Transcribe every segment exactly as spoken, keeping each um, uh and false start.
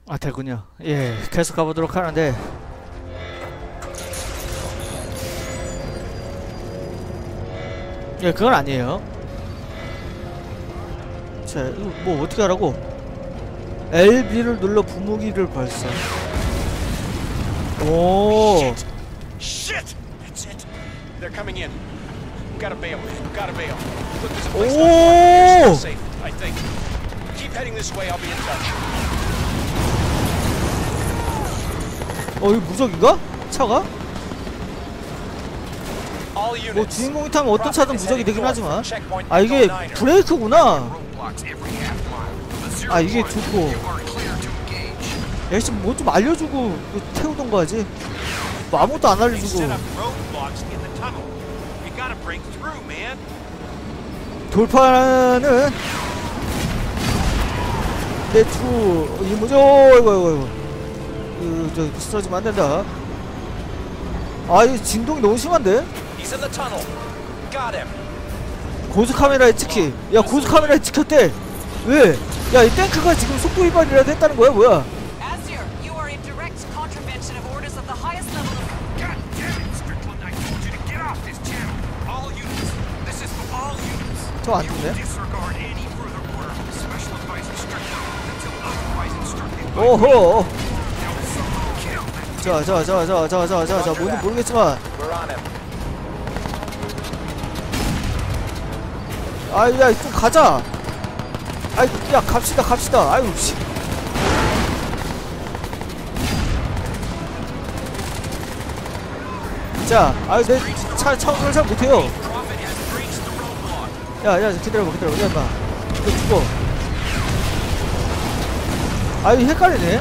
아, 됐군요. 예, 계속 가보도록 하는데, 예, 그건 아니에요. 자, 이거 뭐 어떻게 하라고? 엘비를 눌러 부무기를 발사. 오. Shit! That's it. They're coming in. Gotta bail. Gotta bail. Look, there's a place Oh! here safe, I think. Keep heading this way. I'll be in touch. 어, 이거 무적인가? 차가? All 뭐 units. 주인공이 타면 어떤 차든 무적이 되긴 하지만, 아, 이게 브레이크구나. 아, 이게 좋고. 역시 뭐 좀 알려주고 태우던가 하지. 뭐 아무것도 안 알려주고. 돌파는 내주 이무죠. 이거 이거 이거 이거 저 쓰러지면 안 된다. 아, 이 진동이 너무 심한데? 고수 카메라에 찍히. 야, 고수 카메라에 찍혔대. 왜? 야, 이 탱크가 지금 속도 위반이라도 했다는 거야, 뭐야? 저 안 죽네. 오호. 자, 자, 자, 자, 자, 자, 자, 자, 뭔지 모르겠지만. 아이, 야, 좀 가자. 아이, 야, 갑시다, 갑시다. 아유, 씨. 자, 아유, 내 차, 차 운전을 잘 못해요. 야, 야, 기다려봐, 기다려봐. 야, 인마. 너 죽어. 아유, 헷갈리네.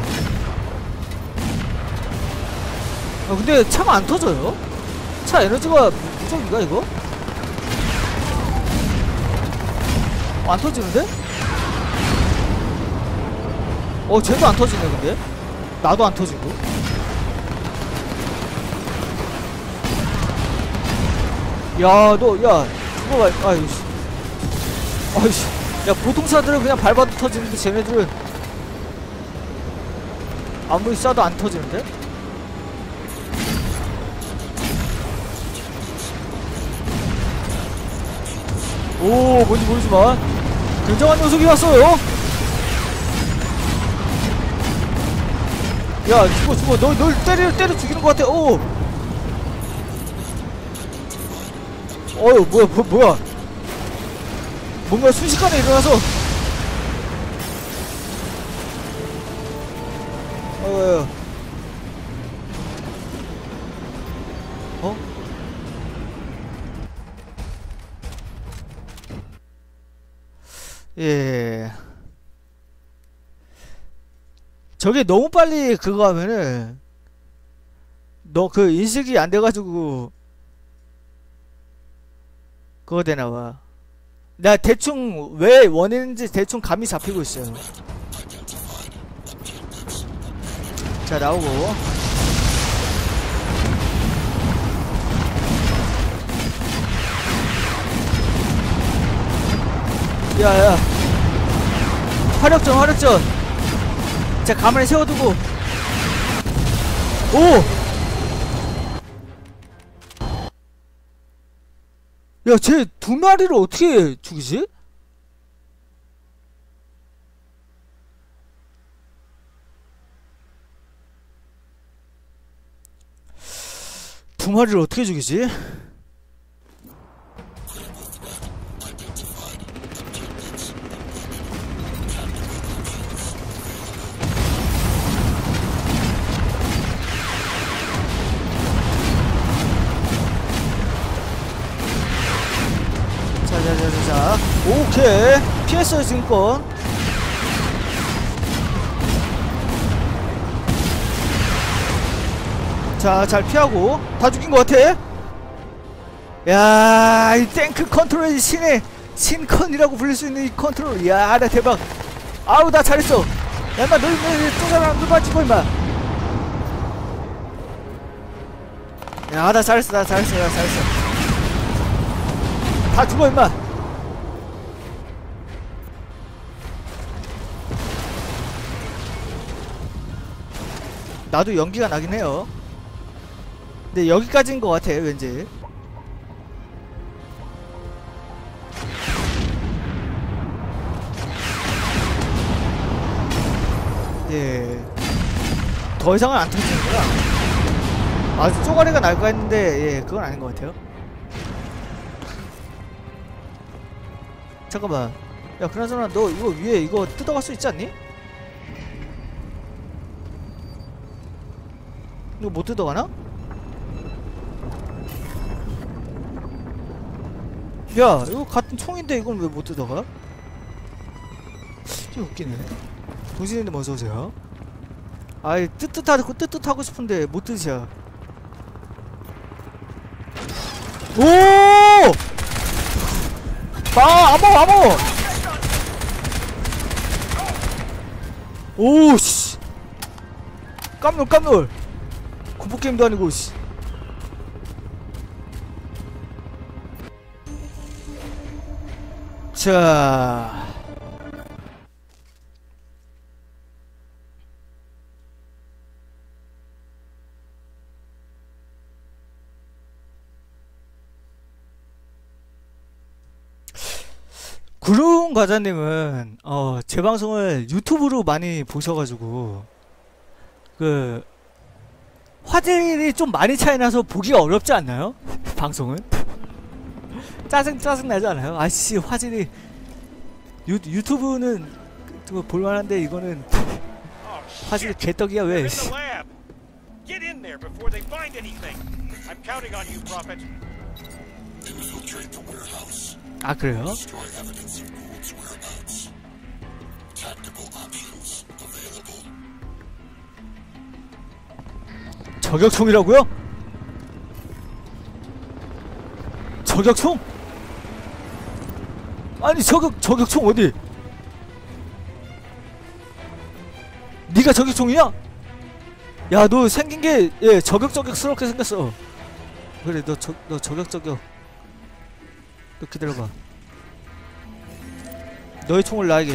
아, 근데 차가 안 터져요? 차 에너지가 무적인가, 이거? 안 터지는데? 어, 쟤도 안 터지네, 근데. 나도 안 터지고. 야, 너, 야, 죽어봐. 아이씨. 아이씨. 야, 보통 차들은 그냥 밟아도 터지는데, 쟤네들은 아무리 쏴도 안 터지는데? 오, 뭔지 모르지만 굉장한 녀석이 왔어요. 야, 죽어 죽어. 너, 널 때려 때려 죽이는 것 같아. 오. 어휴, 뭐야 뭐, 뭐야 뭔가 순식간에 일어나서. 어휴. 어? 예. 저게 너무 빨리 그거 하면은 너 그 인식이 안 돼가지고 그거 되나봐. 나 대충 왜 원했는지 대충 감이 잡히고 있어요. 자, 나오고. 야야, 화력전 화력전. 자, 가만히 세워두고. 오! 야, 쟤 두 마리를 어떻게 죽이지? 두 마리를 어떻게 죽이지? 자자자자자. 오케이, 피했어요 지금껏. 자, 잘 피하고. 다 죽인 것 같아. 야, 이 탱크 컨트롤이 신의 신컨이라고 불릴 수 있는 이 컨트롤. 야, 나 대박. 아우, 나 잘했어. 야, 인마, 너, 너, 또 사람 누가 찍어, 임마. 야, 나 잘했어, 나 잘했어, 나 잘했어. 다 죽어, 임마. 나도 연기가 나긴 해요. 근데 여기까지인 것 같아 왠지. 예, 더 이상은 안 터지는구나. 아주 쪼가리가 날까 했는데 예, 그건 아닌 것 같아요. 잠깐만. 야, 그나저나 너 이거 위에 이거 뜯어갈 수 있지 않니? 이거 못 뜯어가나? 야, 이거 같은 총인데 이건 왜 못 뜯어가? 좀 웃기네. 동신인데 어서오세요. 아이, 뜨뜻하고 뜨뜻하고 싶은데 못 뜯으셔. 오! 아, 암호, 암호! 오, 씨. 깜놀, 깜놀. 공포게임도 아니고, 씨. 자. 구름 과자님은 어, 제 방송을 유튜브로 많이 보셔가지고 그 화질이 좀 많이 차이나서 보기가 어렵지 않나요? 방송은? 짜증 짜증 나지 않아요? 아씨 화질이 유, 유튜브는 좀 볼만한데 이거는 화질이 개떡이야 왜? Get in there before they find anything. I'm counting on you, Prophet. Infiltrate the warehouse. 아 그래요? Destroy evidence of Gould's whereabouts. Tactical options available. 저격총이라고요? 저격총? 아니 저격 저격총 어디? 네가 저격총이야? 야 너 생긴게 예 저격저격스럽게 생겼어. 그래 너 저 너 저격저격 너 기다려봐. 너의 총을 나에게.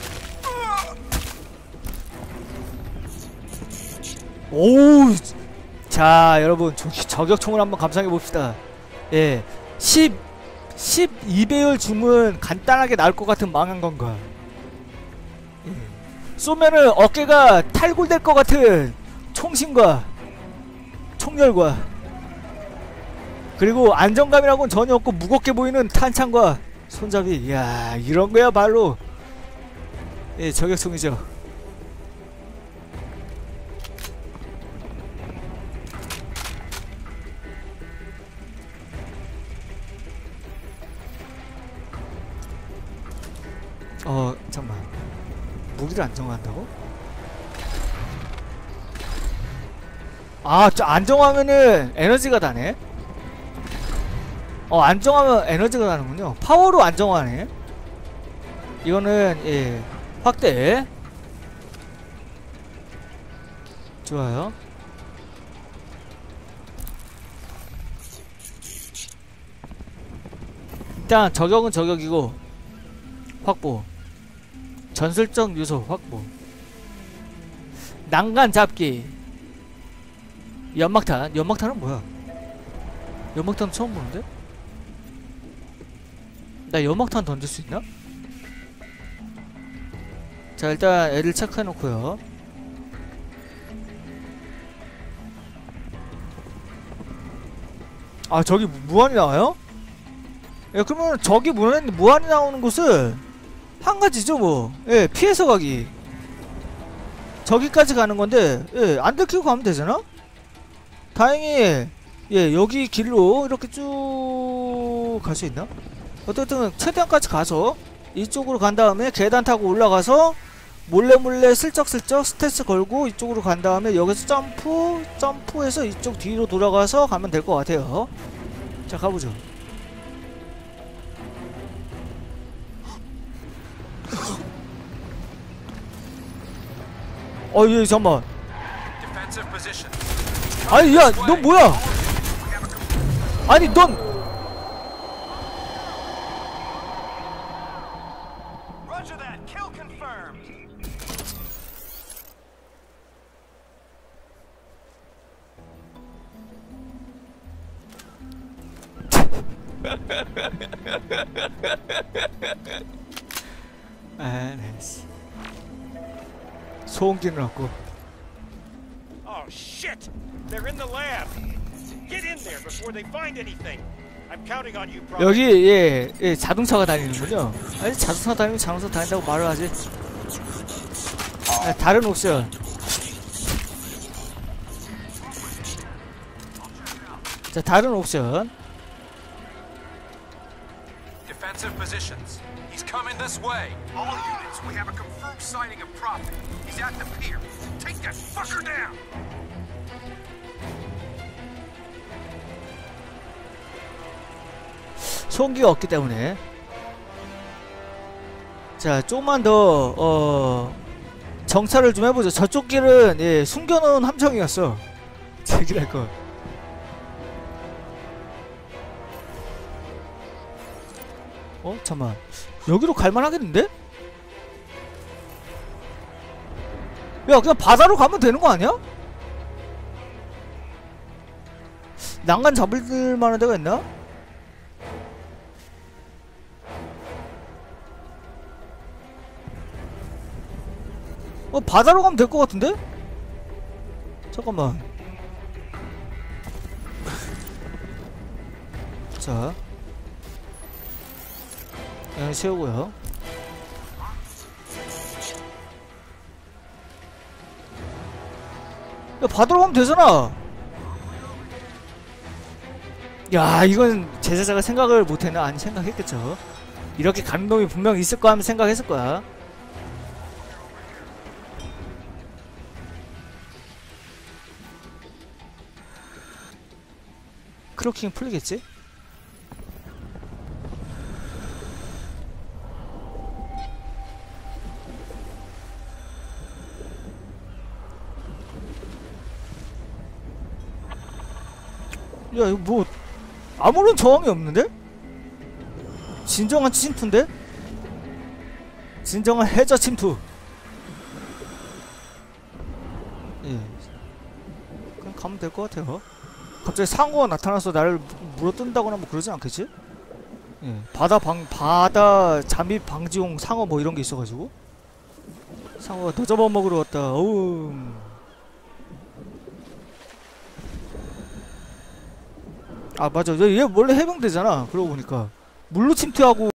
오우. 자 여러분 저, 저격총을 한번 감상해봅시다. 예 십, 십이 배율 줌은 간단하게 나올 것 같은 망한 건가. 예. 쏘면은 어깨가 탈골될 것 같은 총신과 총열과 그리고 안정감이라고는 전혀 없고 무겁게 보이는 탄창과 손잡이. 이야 이런 거야말로 예 저격총이죠. 어 잠깐만 무기를 안정화한다고? 아 저 안정하면은 에너지가 다네. 어 안정하면 에너지가 나는군요. 파워로 안정화네. 이거는 예 확대. 좋아요. 일단 저격은 저격이고 확보. 전술적 요소 확보. 난간 잡기. 연막탄. 연막탄은 뭐야? 연막탄 처음 보는데? 나 연막탄 던질 수 있나? 자 일단 애를 체크해놓고요. 아 저기 무한이 나와요? 야 그러면 저기 무한, 무한이 나오는 곳은 한 가지죠 뭐. 예 피해서 가기. 저기까지 가는 건데 예 안 들키고 가면 되잖아? 다행히 예 여기 길로 이렇게 쭉 갈 수 있나? 어쨌든 최대한까지 가서 이쪽으로 간 다음에 계단 타고 올라가서 몰래 몰래 슬쩍슬쩍 스태스 걸고 이쪽으로 간 다음에 여기서 점프 점프해서 이쪽 뒤로 돌아가서 가면 될 것 같아요. 자 가보죠. 어, 예, 잠깐만. 아니, 야, 넌 뭐야? 아니, 넌. 알았어. 소음기는 없고. Oh shit! They're in the lab. Get in there before they find anything. I'm counting on you, Prophet. 여기 예, 예 자동차가 다니는군요. 아니 자동차 다니면 자동차 다닌다고 말을 하지. 아, 다른 옵션. 자, 다른 옵션. Defensive positions. He's coming this way. All units, we have a confirmed sighting of Prophet. He's at the pier. Take that fucker down! 소음기가 없기 때문에. 자, 조금만 더 어, 정찰을 좀 해보죠. 저쪽 길은 예, 숨겨놓은 함정이었어. 제기랄 거. 어? 잠만. 여기로 갈만하겠는데? 야, 그냥 바다로 가면 되는 거 아니야? 난간 잡을 만한 데가 있나? 어, 바다로 가면 될 것 같은데? 잠깐만. 자, 여기 세우고요. 야, 바다로 가면 되잖아. 야, 이건 제자자가 생각을 못했나? 아니, 생각했겠죠. 이렇게 가는 놈이 분명 있을 거야 하면 생각했을 거야. 크로킹 풀리겠지? 야, 이거 뭐 아무런 저항이 없는데? 진정한 침투인데? 진정한 해저 침투. 예, 그냥 가면 될 것 같아요. 갑자기 상어가 나타나서 나를 물어뜯는다거나 뭐 그러진 않겠지? 예, 바다 방 바다 잠입 방지용 상어 뭐 이런 게 있어가지고 상어가 너 잡아먹으러 왔다. 어우. 아 맞아, 얘 원래 해병대잖아. 그러고 보니까 물로 침투하고